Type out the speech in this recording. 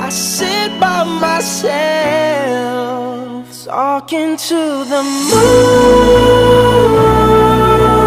I sit by myself, talking to the moon.